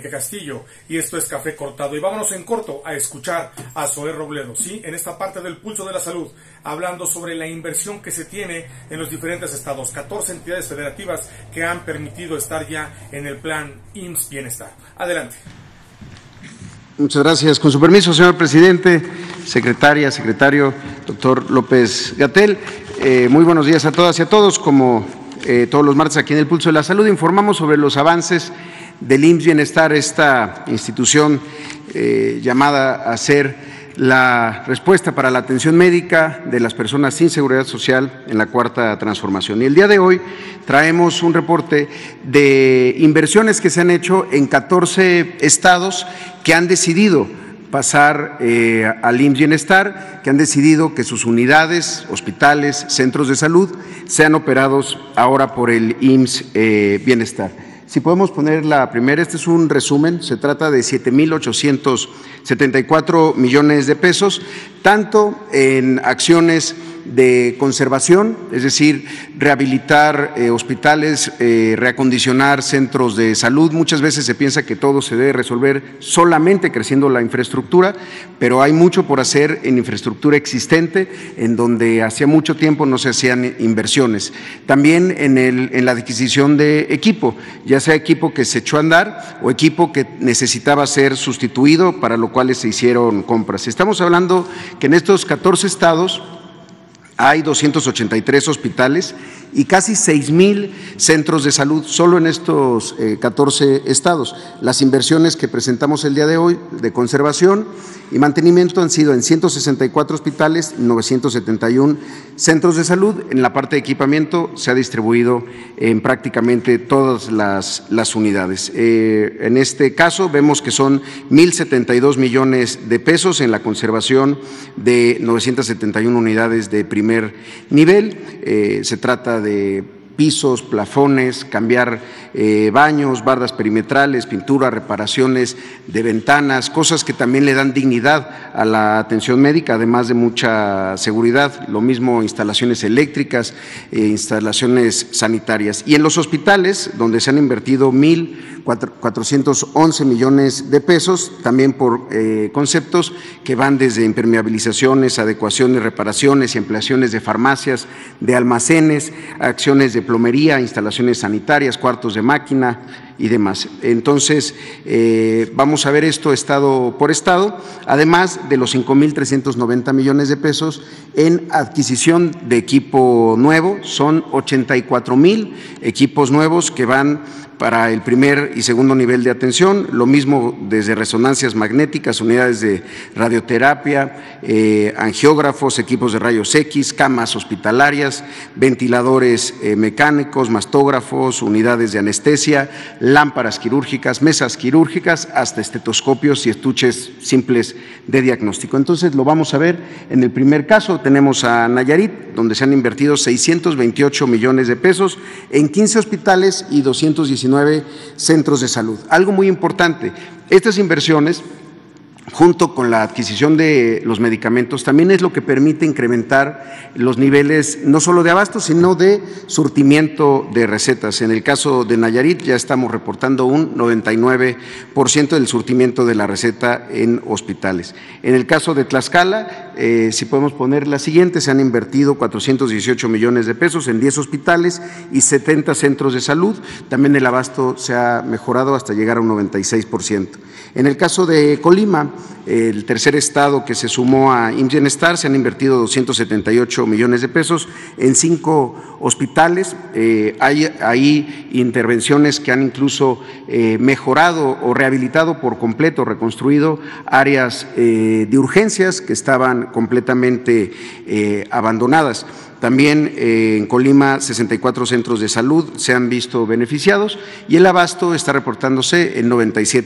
Verónica Castillo y esto es Café Cortado. Y vámonos en corto a escuchar a Zoé Robledo, ¿sí? En esta parte del Pulso de la Salud, hablando sobre la inversión que se tiene en los diferentes estados, 14 entidades federativas que han permitido estar ya en el plan IMSS Bienestar. Adelante. Muchas gracias. Con su permiso, señor presidente, secretaria, secretario, doctor López-Gatell, muy buenos días a todas y a todos. Como todos los martes aquí en el Pulso de la Salud, informamos sobre los avances del IMSS Bienestar, esta institución llamada a ser la respuesta para la atención médica de las personas sin seguridad social en la Cuarta Transformación. Y el día de hoy traemos un reporte de inversiones que se han hecho en 14 estados que han decidido pasar al IMSS Bienestar, que han decidido que sus unidades, hospitales, centros de salud sean operados ahora por el IMSS Bienestar. Si podemos poner la primera, este es un resumen, se trata de 7,874 millones de pesos, tanto en acciones de conservación, es decir, rehabilitar hospitales, reacondicionar centros de salud. Muchas veces se piensa que todo se debe resolver solamente creciendo la infraestructura, pero hay mucho por hacer en infraestructura existente, en donde hacía mucho tiempo no se hacían inversiones. También en la adquisición de equipo, ya sea equipo que se echó a andar o equipo que necesitaba ser sustituido, para lo cual se hicieron compras. Estamos hablando que en estos 14 estados hay 283 hospitales y casi 6,000 centros de salud solo en estos 14 estados. Las inversiones que presentamos el día de hoy de conservación y mantenimiento han sido en 164 hospitales, 971 centros de salud. En la parte de equipamiento se ha distribuido en prácticamente todas las unidades. En este caso vemos que son 1,072 millones de pesos en la conservación de 971 unidades de primer nivel. Se trata de pisos, plafones, cambiar baños, bardas perimetrales, pintura, reparaciones de ventanas, cosas que también le dan dignidad a la atención médica, además de mucha seguridad. Lo mismo instalaciones eléctricas, instalaciones sanitarias. Y en los hospitales, donde se han invertido 1,411 millones de pesos, también por conceptos que van desde impermeabilizaciones, adecuaciones, reparaciones y ampliaciones de farmacias, de almacenes, acciones de plomería, instalaciones sanitarias, cuartos de máquina y demás. Entonces, vamos a ver esto estado por estado, además de los 5,390 millones de pesos en adquisición de equipo nuevo. Son 84,000 equipos nuevos que van para el primer y segundo nivel de atención, lo mismo desde resonancias magnéticas, unidades de radioterapia, angiógrafos, equipos de rayos X, camas hospitalarias, ventiladores mecánicos, mastógrafos, unidades de anestesia, lámparas quirúrgicas, mesas quirúrgicas, hasta estetoscopios y estuches simples de diagnóstico. Entonces, lo vamos a ver en el primer caso. Tenemos a Nayarit, donde se han invertido 628 millones de pesos en 15 hospitales y 219 centros de salud. Algo muy importante, estas inversiones, junto con la adquisición de los medicamentos, también es lo que permite incrementar los niveles no solo de abasto, sino de surtimiento de recetas. En el caso de Nayarit ya estamos reportando un 99% del surtimiento de la receta en hospitales. En el caso de Tlaxcala, si podemos poner la siguiente, se han invertido 418 millones de pesos en 10 hospitales y 70 centros de salud. También el abasto se ha mejorado hasta llegar a un 96%. En el caso de Colima, el tercer estado que se sumó a IMSS Bienestar, se han invertido 278 millones de pesos en 5 hospitales. Hay ahí intervenciones que han incluso mejorado o rehabilitado por completo, reconstruido áreas de urgencias que estaban completamente abandonadas. También en Colima 64 centros de salud se han visto beneficiados y el abasto está reportándose en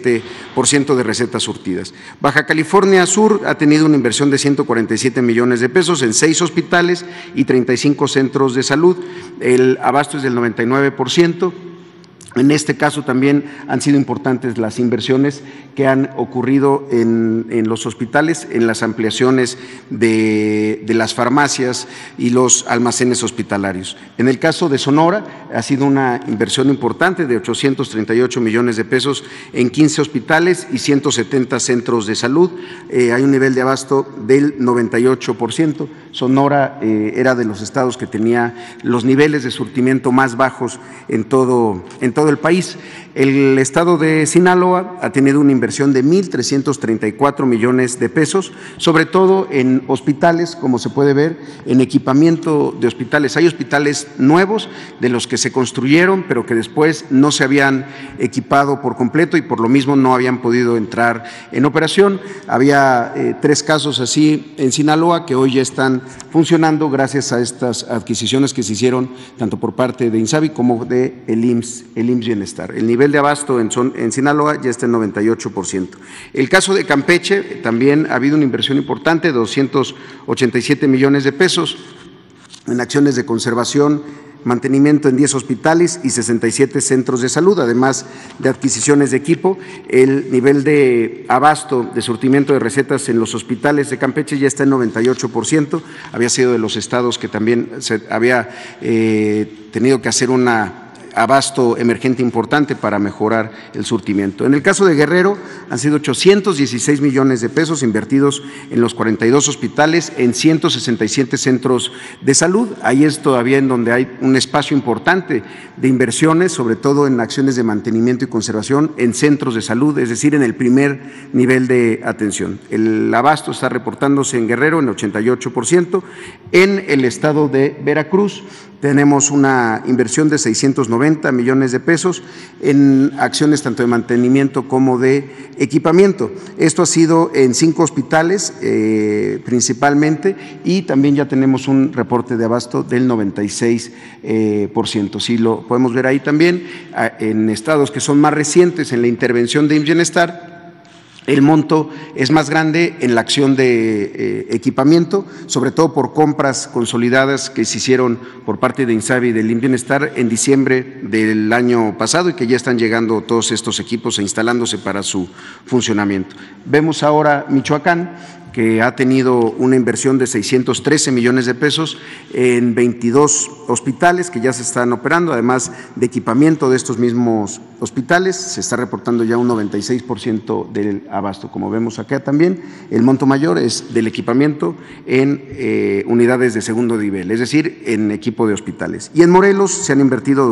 97% de recetas surtidas. Baja California Sur ha tenido una inversión de 147 millones de pesos en 6 hospitales y 35 centros de salud. El abasto es del 99%. En este caso también han sido importantes las inversiones que han ocurrido en los hospitales, en las ampliaciones de las farmacias y los almacenes hospitalarios. En el caso de Sonora ha sido una inversión importante de 838 millones de pesos en 15 hospitales y 170 centros de salud. Hay un nivel de abasto del 98%. Sonora era de los estados que tenía los niveles de surtimiento más bajos en todo el país. El estado de Sinaloa ha tenido una inversión de 1,334 millones de pesos, sobre todo en hospitales, como se puede ver, en equipamiento de hospitales. Hay hospitales nuevos de los que se construyeron, pero que después no se habían equipado por completo y por lo mismo no habían podido entrar en operación. Había 3 casos así en Sinaloa que hoy ya están funcionando gracias a estas adquisiciones que se hicieron tanto por parte de INSABI como de el IMSS Bienestar. El nivel de abasto en Sinaloa ya está en 98%. El caso de Campeche también ha habido una inversión importante, 287 millones de pesos en acciones de conservación, mantenimiento en 10 hospitales y 67 centros de salud, además de adquisiciones de equipo. El nivel de abasto de surtimiento de recetas en los hospitales de Campeche ya está en 98%, había sido de los estados que también se había tenido que hacer una abasto emergente importante para mejorar el surtimiento. En el caso de Guerrero han sido 816 millones de pesos invertidos en los 42 hospitales, en 167 centros de salud. Ahí es todavía en donde hay un espacio importante de inversiones, sobre todo en acciones de mantenimiento y conservación en centros de salud, es decir, en el primer nivel de atención. El abasto está reportándose en Guerrero en 88%. En el estado de Veracruz tenemos una inversión de 690 millones de pesos en acciones tanto de mantenimiento como de equipamiento. Esto ha sido en 5 hospitales principalmente, y también ya tenemos un reporte de abasto del 96%. Sí, lo podemos ver ahí también. En estados que son más recientes en la intervención de IMSS Bienestar, el monto es más grande en la acción de equipamiento, sobre todo por compras consolidadas que se hicieron por parte de INSABI y del IMSS Bienestar en diciembre del año pasado, y que ya están llegando todos estos equipos e instalándose para su funcionamiento. Vemos ahora Michoacán, que ha tenido una inversión de 613 millones de pesos en 22 hospitales que ya se están operando, además de equipamiento de estos mismos hospitales. Se está reportando ya un 96% del abasto. Como vemos acá también, el monto mayor es del equipamiento en unidades de segundo nivel, es decir, en equipo de hospitales. Y en Morelos se han invertido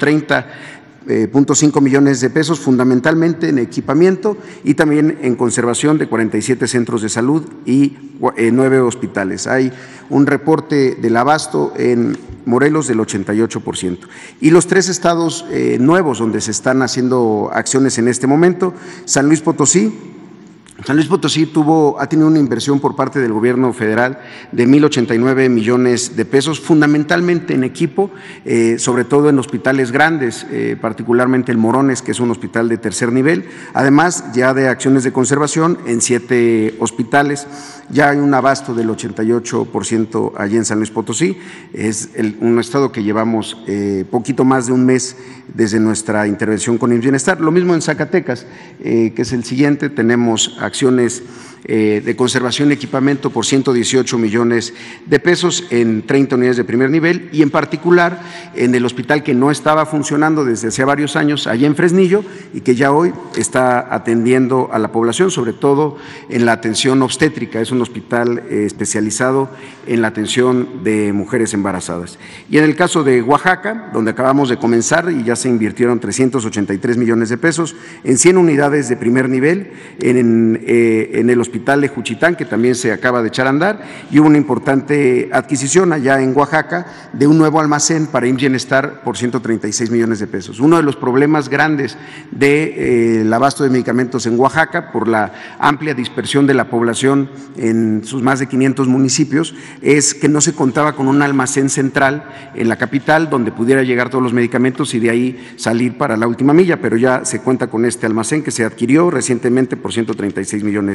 230.5 millones de pesos, fundamentalmente en equipamiento y también en conservación de 47 centros de salud y 9 hospitales. Hay un reporte del abasto en Morelos del 88%. Y los 3 estados nuevos donde se están haciendo acciones en este momento: San Luis Potosí. San Luis Potosí ha tenido una inversión por parte del gobierno federal de 1,089 millones de pesos, fundamentalmente en equipo, sobre todo en hospitales grandes, particularmente el Morones, que es un hospital de tercer nivel, además ya de acciones de conservación en 7 hospitales. Ya hay un abasto del 88% allí en San Luis Potosí. Es un estado que llevamos poquito más de un mes desde nuestra intervención con IMSS Bienestar. Lo mismo en Zacatecas, que es el siguiente. Tenemos acciones de conservación y equipamiento por 118 millones de pesos en 30 unidades de primer nivel, y en particular en el hospital que no estaba funcionando desde hace varios años, allá en Fresnillo, y que ya hoy está atendiendo a la población, sobre todo en la atención obstétrica. Es un hospital especializado en la atención de mujeres embarazadas. Y en el caso de Oaxaca, donde acabamos de comenzar y ya se invirtieron 383 millones de pesos en 100 unidades de primer nivel en el hospital de Juchitán, que también se acaba de echar a andar, y hubo una importante adquisición allá en Oaxaca de un nuevo almacén para IMSS Bienestar por 136 millones de pesos. Uno de los problemas grandes del abasto de medicamentos en Oaxaca, por la amplia dispersión de la población en sus más de 500 municipios, es que no se contaba con un almacén central en la capital donde pudiera llegar todos los medicamentos y de ahí salir para la última milla, pero ya se cuenta con este almacén que se adquirió recientemente por 136 millones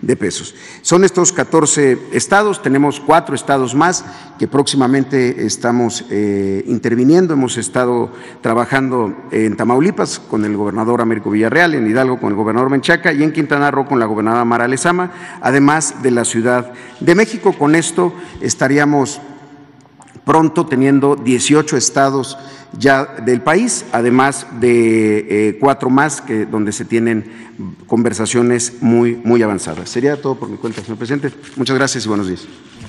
de pesos. Son estos 14 estados, tenemos 4 estados más que próximamente estamos interviniendo. Hemos estado trabajando en Tamaulipas con el gobernador Américo Villarreal, en Hidalgo con el gobernador Menchaca y en Quintana Roo con la gobernadora Mara Lezama, además de la Ciudad de México. Con esto estaríamos pronto teniendo 18 estados ya del país, además de 4 más donde se tienen conversaciones muy avanzadas. Sería todo por mi cuenta, señor presidente. Muchas gracias y buenos días.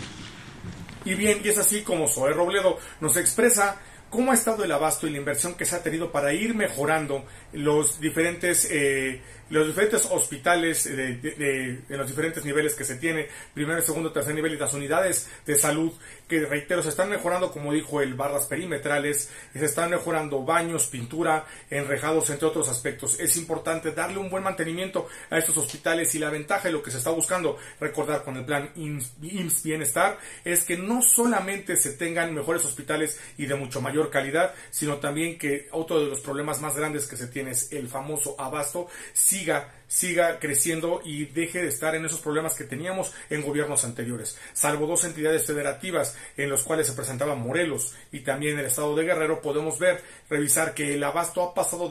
Y bien, y es así como Zoé Robledo nos expresa cómo ha estado el abasto y la inversión que se ha tenido para ir mejorando los diferentes hospitales en los diferentes niveles que se tiene, primero, segundo, tercer nivel, y las unidades de salud, que reitero, se están mejorando, como dijo él, barras perimetrales, se están mejorando baños, pintura, enrejados, entre otros aspectos. Es importante darle un buen mantenimiento a estos hospitales, y la ventaja de lo que se está buscando, recordar con el plan IMSS Bienestar, es que no solamente se tengan mejores hospitales y de mucho mayor calidad, sino también que otro de los problemas más grandes que se tiene es el famoso abasto, siga creciendo y deje de estar en esos problemas que teníamos en gobiernos anteriores. Salvo 2 entidades federativas en los cuales se presentaba Morelos y también el estado de Guerrero, podemos revisar que el abasto ha pasado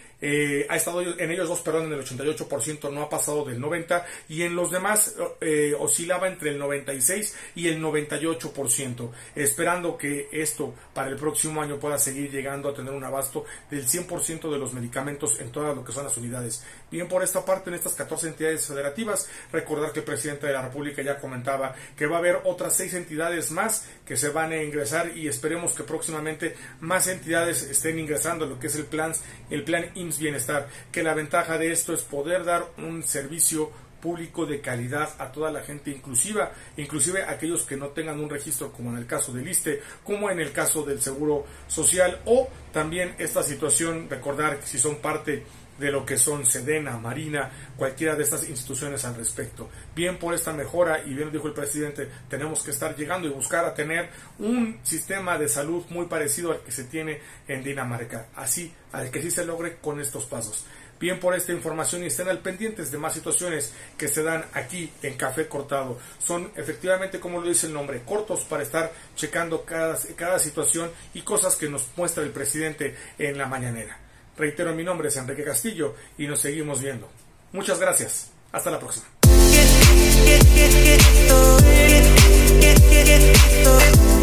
ha estado en ellos dos, en el 88%, no ha pasado del 90%, y en los demás oscilaba entre el 96% y el 98%, esperando que esto para el próximo año pueda seguir llegando a tener un abasto del 100% de los medicamentos en todas lo que son las unidades. Bien, por esta parte, en estas 14 entidades federativas, recordar que el presidente de la República ya comentaba que va a haber otras 6 entidades más que se van a ingresar, y esperemos que próximamente más entidades estén ingresando en lo que es el plan IMSS Bienestar, que la ventaja de esto es poder dar un servicio público de calidad a toda la gente, inclusive aquellos que no tengan un registro, como en el caso del ISSSTE, como en el caso del Seguro Social, o también esta situación, recordar que si son parte de lo que son Sedena, Marina, cualquiera de estas instituciones al respecto. Bien por esta mejora, y bien dijo el presidente, tenemos que estar llegando y buscar a tener un sistema de salud muy parecido al que se tiene en Dinamarca, al que sí se logre con estos pasos. Bien por esta información, y estén al pendientes de más situaciones que se dan aquí en Café Cortado. Son efectivamente, como lo dice el nombre, cortos para estar checando cada situación y cosas que nos muestra el presidente en la mañanera. Reitero, mi nombre es Enrique Castillo y nos seguimos viendo. Muchas gracias. Hasta la próxima.